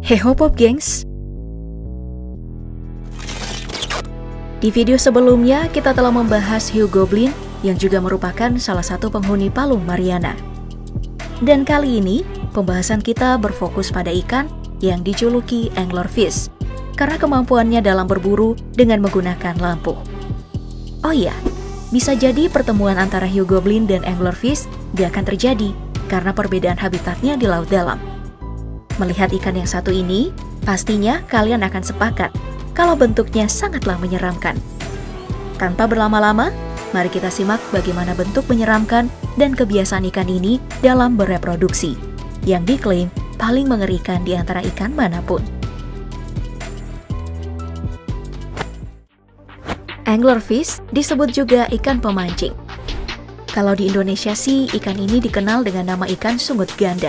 Heho Pop Gengs! Di video sebelumnya, kita telah membahas hiu goblin yang juga merupakan salah satu penghuni Palung Mariana. Dan kali ini, pembahasan kita berfokus pada ikan yang dijuluki anglerfish, karena kemampuannya dalam berburu dengan menggunakan lampu. Oh iya, bisa jadi pertemuan antara hiu goblin dan anglerfish gak akan terjadi karena perbedaan habitatnya di laut dalam. Melihat ikan yang satu ini, pastinya kalian akan sepakat kalau bentuknya sangatlah menyeramkan. Tanpa berlama-lama, mari kita simak bagaimana bentuk menyeramkan dan kebiasaan ikan ini dalam bereproduksi, yang diklaim paling mengerikan di antara ikan manapun. Anglerfish disebut juga ikan pemancing. Kalau di Indonesia sih, ikan ini dikenal dengan nama ikan sungut ganda.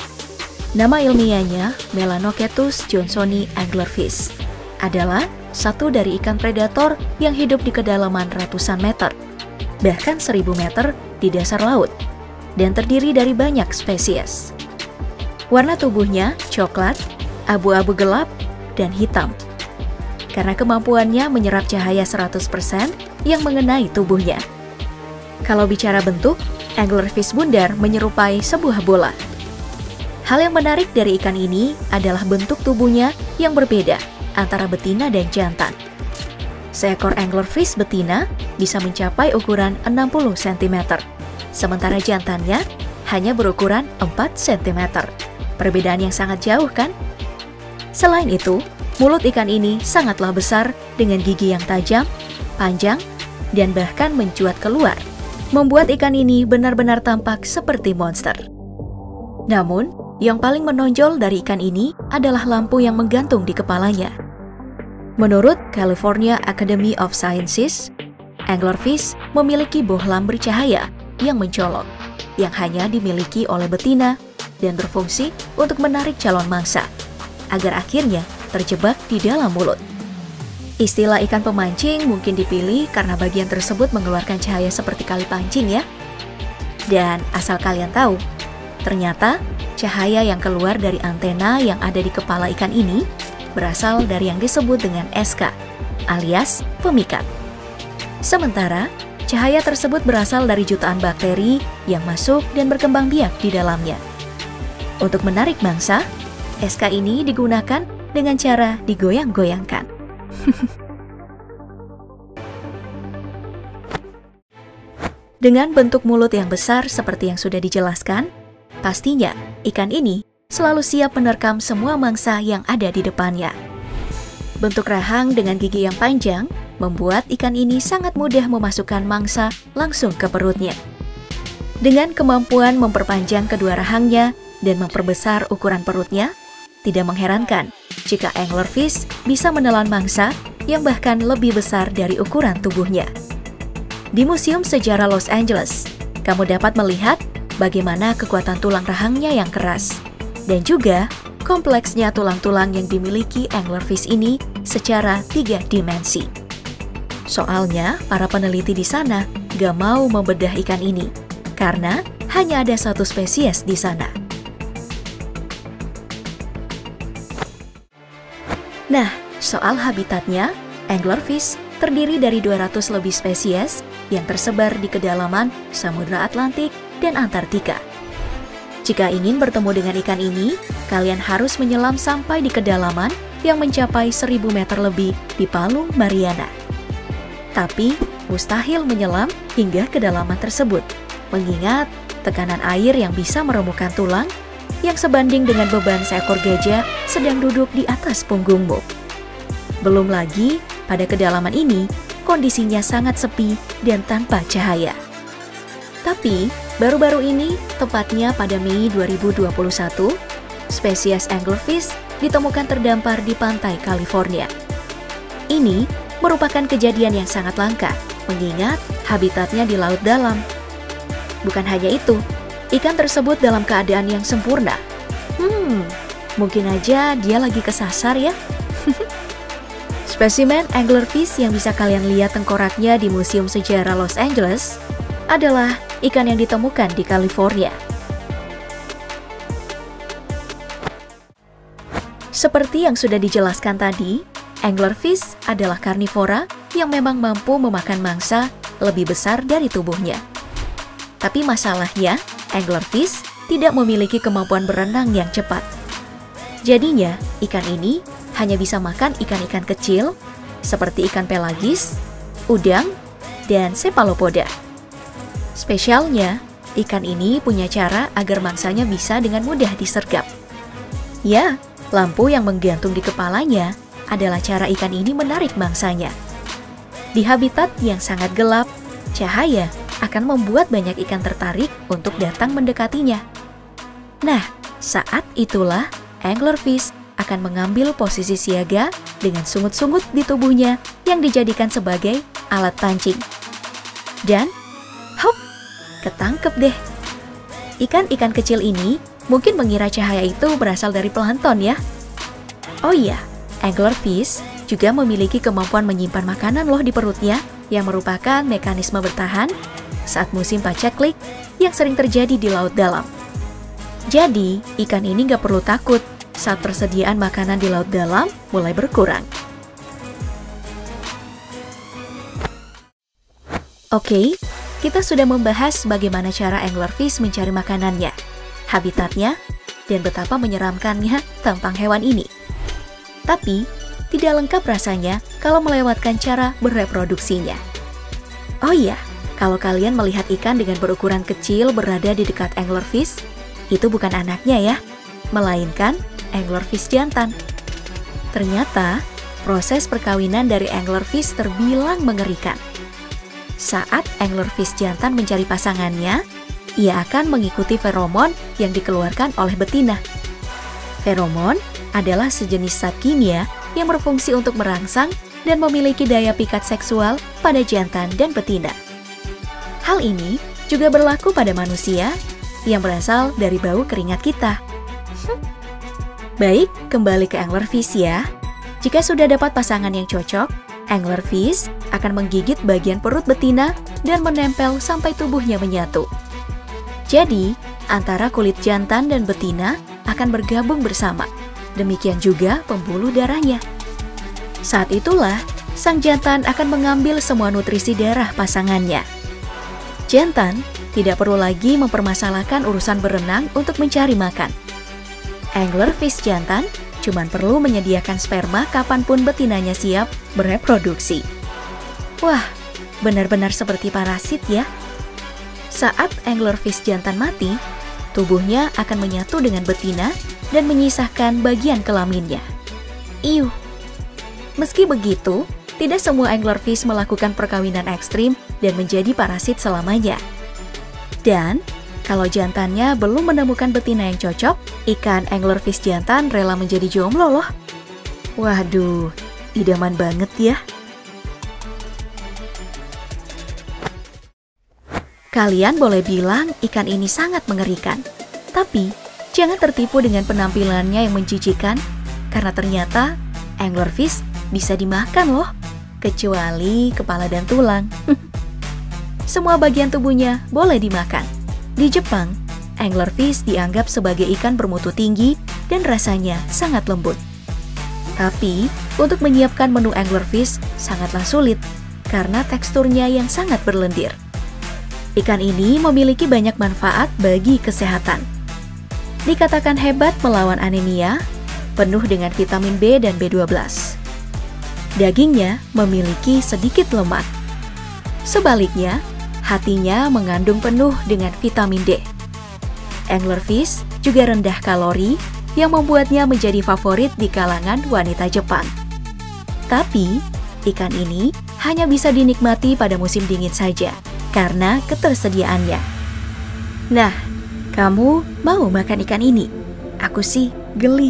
Nama ilmiahnya Melanochaetus johnsoni anglerfish, adalah satu dari ikan predator yang hidup di kedalaman ratusan meter, bahkan 1000 meter di dasar laut, dan terdiri dari banyak spesies. Warna tubuhnya coklat, abu-abu gelap, dan hitam. Karena kemampuannya menyerap cahaya 100% yang mengenai tubuhnya. Kalau bicara bentuk, anglerfish bundar menyerupai sebuah bola. Hal yang menarik dari ikan ini adalah bentuk tubuhnya yang berbeda antara betina dan jantan. Seekor anglerfish betina bisa mencapai ukuran 60 cm, sementara jantannya hanya berukuran 4 cm. Perbedaan yang sangat jauh kan? Selain itu, mulut ikan ini sangatlah besar dengan gigi yang tajam, panjang, dan bahkan mencuat keluar, membuat ikan ini benar-benar tampak seperti monster. Namun, yang paling menonjol dari ikan ini adalah lampu yang menggantung di kepalanya. Menurut California Academy of Sciences, anglerfish memiliki bohlam bercahaya yang mencolok, yang hanya dimiliki oleh betina dan berfungsi untuk menarik calon mangsa, agar akhirnya terjebak di dalam mulut. Istilah ikan pemancing mungkin dipilih karena bagian tersebut mengeluarkan cahaya seperti kali pancing ya. Dan asal kalian tahu, ternyata cahaya yang keluar dari antena yang ada di kepala ikan ini berasal dari yang disebut dengan SK, alias pemikat. Sementara, cahaya tersebut berasal dari jutaan bakteri yang masuk dan berkembang biak di dalamnya. Untuk menarik mangsa, SK ini digunakan dengan cara digoyang-goyangkan. Dengan bentuk mulut yang besar seperti yang sudah dijelaskan, pastinya ikan ini selalu siap menerkam semua mangsa yang ada di depannya. Bentuk rahang dengan gigi yang panjang membuat ikan ini sangat mudah memasukkan mangsa langsung ke perutnya. Dengan kemampuan memperpanjang kedua rahangnya dan memperbesar ukuran perutnya, tidak mengherankan jika anglerfish bisa menelan mangsa yang bahkan lebih besar dari ukuran tubuhnya. Di Museum Sejarah Los Angeles, kamu dapat melihat bagaimana kekuatan tulang rahangnya yang keras, dan juga kompleksnya tulang-tulang yang dimiliki anglerfish ini secara 3 dimensi. Soalnya, para peneliti di sana gak mau membedah ikan ini, karena hanya ada satu spesies di sana. Nah, soal habitatnya, anglerfish terdiri dari 200 lebih spesies yang tersebar di kedalaman Samudra Atlantik dan Antartika. Jika ingin bertemu dengan ikan ini, kalian harus menyelam sampai di kedalaman yang mencapai 1000 meter lebih di Palung Mariana. Tapi, mustahil menyelam hingga kedalaman tersebut, mengingat tekanan air yang bisa meremukkan tulang yang sebanding dengan beban seekor gajah sedang duduk di atas punggungmu. Belum lagi, pada kedalaman ini, kondisinya sangat sepi dan tanpa cahaya. Tapi, baru-baru ini, tepatnya pada Mei 2021, spesies anglerfish ditemukan terdampar di pantai California. Ini merupakan kejadian yang sangat langka, mengingat habitatnya di laut dalam. Bukan hanya itu, ikan tersebut dalam keadaan yang sempurna. Mungkin aja dia lagi kesasar ya. Spesimen anglerfish yang bisa kalian lihat tengkoraknya di Museum Sejarah Los Angeles adalah ikan yang ditemukan di California. Seperti yang sudah dijelaskan tadi, anglerfish adalah karnivora yang memang mampu memakan mangsa lebih besar dari tubuhnya. Tapi masalahnya, anglerfish tidak memiliki kemampuan berenang yang cepat. Jadinya, ikan ini hanya bisa makan ikan-ikan kecil seperti ikan pelagis, udang, dan cephalopoda. Spesialnya, ikan ini punya cara agar mangsanya bisa dengan mudah disergap. Ya, lampu yang menggantung di kepalanya adalah cara ikan ini menarik mangsanya. Di habitat yang sangat gelap, cahaya akan membuat banyak ikan tertarik untuk datang mendekatinya. Nah, saat itulah anglerfish akan mengambil posisi siaga dengan sungut-sungut di tubuhnya yang dijadikan sebagai alat pancing. Dan, hop, ketangkep deh. Ikan-ikan kecil ini mungkin mengira cahaya itu berasal dari plankton ya. Oh iya, anglerfish juga memiliki kemampuan menyimpan makanan loh di perutnya yang merupakan mekanisme bertahan saat musim paceklik yang sering terjadi di laut dalam. Jadi, ikan ini nggak perlu takut saat persediaan makanan di laut dalam mulai berkurang. Oke, kita sudah membahas bagaimana cara anglerfish mencari makanannya, habitatnya, dan betapa menyeramkannya tampang hewan ini. Tapi, tidak lengkap rasanya kalau melewatkan cara bereproduksinya. Oh iya, kalau kalian melihat ikan dengan berukuran kecil berada di dekat anglerfish, itu bukan anaknya ya, melainkan anglerfish jantan. Ternyata, proses perkawinan dari anglerfish terbilang mengerikan. Saat anglerfish jantan mencari pasangannya, ia akan mengikuti feromon yang dikeluarkan oleh betina. Feromon adalah sejenis zat kimia yang berfungsi untuk merangsang dan memiliki daya pikat seksual pada jantan dan betina. Hal ini juga berlaku pada manusia yang berasal dari bau keringat kita. Baik, kembali ke anglerfish ya. Jika sudah dapat pasangan yang cocok, anglerfish akan menggigit bagian perut betina dan menempel sampai tubuhnya menyatu. Jadi, antara kulit jantan dan betina akan bergabung bersama. Demikian juga pembuluh darahnya. Saat itulah, sang jantan akan mengambil semua nutrisi darah pasangannya. Jantan tidak perlu lagi mempermasalahkan urusan berenang untuk mencari makan. Anglerfish jantan cuma perlu menyediakan sperma kapanpun betinanya siap bereproduksi. Wah, benar-benar seperti parasit ya. Saat anglerfish jantan mati, tubuhnya akan menyatu dengan betina dan menyisahkan bagian kelaminnya. Iuh. Meski begitu, tidak semua anglerfish melakukan perkawinan ekstrim dan menjadi parasit selamanya. Dan kalau jantannya belum menemukan betina yang cocok, ikan anglerfish jantan rela menjadi jomblo loh. Waduh, idaman banget ya. Kalian boleh bilang ikan ini sangat mengerikan. Tapi, jangan tertipu dengan penampilannya yang menjijikan, karena ternyata anglerfish bisa dimakan loh, kecuali kepala dan tulang. Semua bagian tubuhnya boleh dimakan. Di Jepang, anglerfish dianggap sebagai ikan bermutu tinggi dan rasanya sangat lembut. Tapi, untuk menyiapkan menu anglerfish sangatlah sulit karena teksturnya yang sangat berlendir. Ikan ini memiliki banyak manfaat bagi kesehatan. Dikatakan hebat melawan anemia, penuh dengan vitamin B dan B12. Dagingnya memiliki sedikit lemak. Sebaliknya, hatinya mengandung penuh dengan vitamin D. Anglerfish juga rendah kalori yang membuatnya menjadi favorit di kalangan wanita Jepang. Tapi, ikan ini hanya bisa dinikmati pada musim dingin saja karena ketersediaannya. Nah, kamu mau makan ikan ini? Aku sih geli.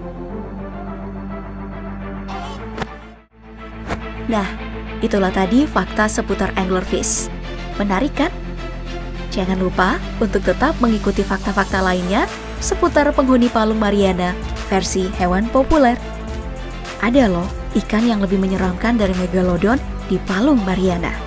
Nah, itulah tadi fakta seputar anglerfish. Menarik kan? Jangan lupa untuk tetap mengikuti fakta-fakta lainnya seputar penghuni Palung Mariana versi hewan populer. Ada loh ikan yang lebih menyeramkan dari megalodon di Palung Mariana.